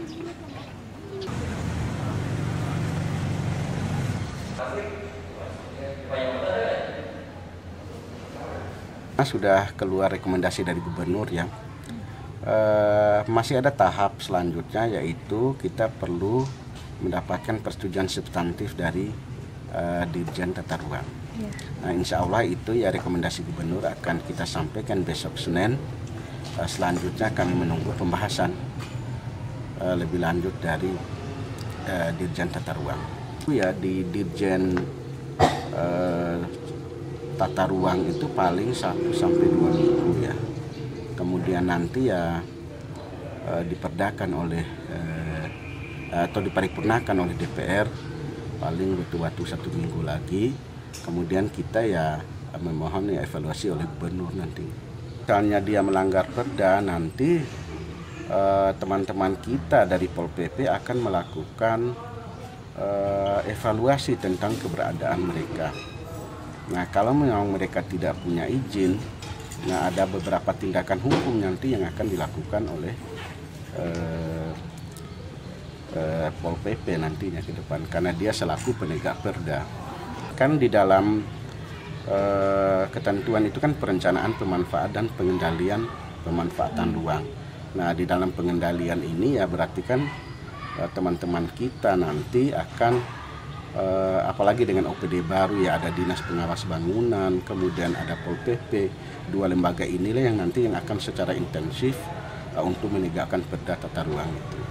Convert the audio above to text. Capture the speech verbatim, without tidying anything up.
Sudah keluar rekomendasi dari gubernur ya, e, masih ada tahap selanjutnya, yaitu kita perlu mendapatkan persetujuan substantif dari e, Dirjen Tata Ruang. Ya. Nah, insya Allah itu ya rekomendasi gubernur akan kita sampaikan besok Senin. E, selanjutnya kami menunggu pembahasan e, lebih lanjut dari e, Dirjen Tata Ruang. Ya, di Dirjen e, Tata Ruang itu paling satu sampai dua minggu ya. Kemudian nanti ya e, diperdakan oleh e, atau diparipurnakan oleh D P R paling butuh waktu satu minggu lagi. Kemudian kita ya memohon ya evaluasi oleh gubernur nanti. Misalnya dia melanggar perda, nanti teman-teman e, kita dari Pol P P akan melakukan e, evaluasi tentang keberadaan mereka. Nah, kalau memang mereka tidak punya izin, nah ada beberapa tindakan hukum nanti yang akan dilakukan oleh eh, eh, Pol P P nantinya ke depan, karena dia selaku penegak perda. Kan di dalam eh, ketentuan itu kan perencanaan pemanfaatan dan pengendalian pemanfaatan ruang. Nah, di dalam pengendalian ini ya berarti kan teman-teman eh, kita nanti akan Uh, apalagi dengan O P D baru ya, ada Dinas Pengawas Bangunan, kemudian ada Pol P P. Dua lembaga inilah yang nanti yang akan secara intensif uh, untuk menegakkan perda tata ruang itu.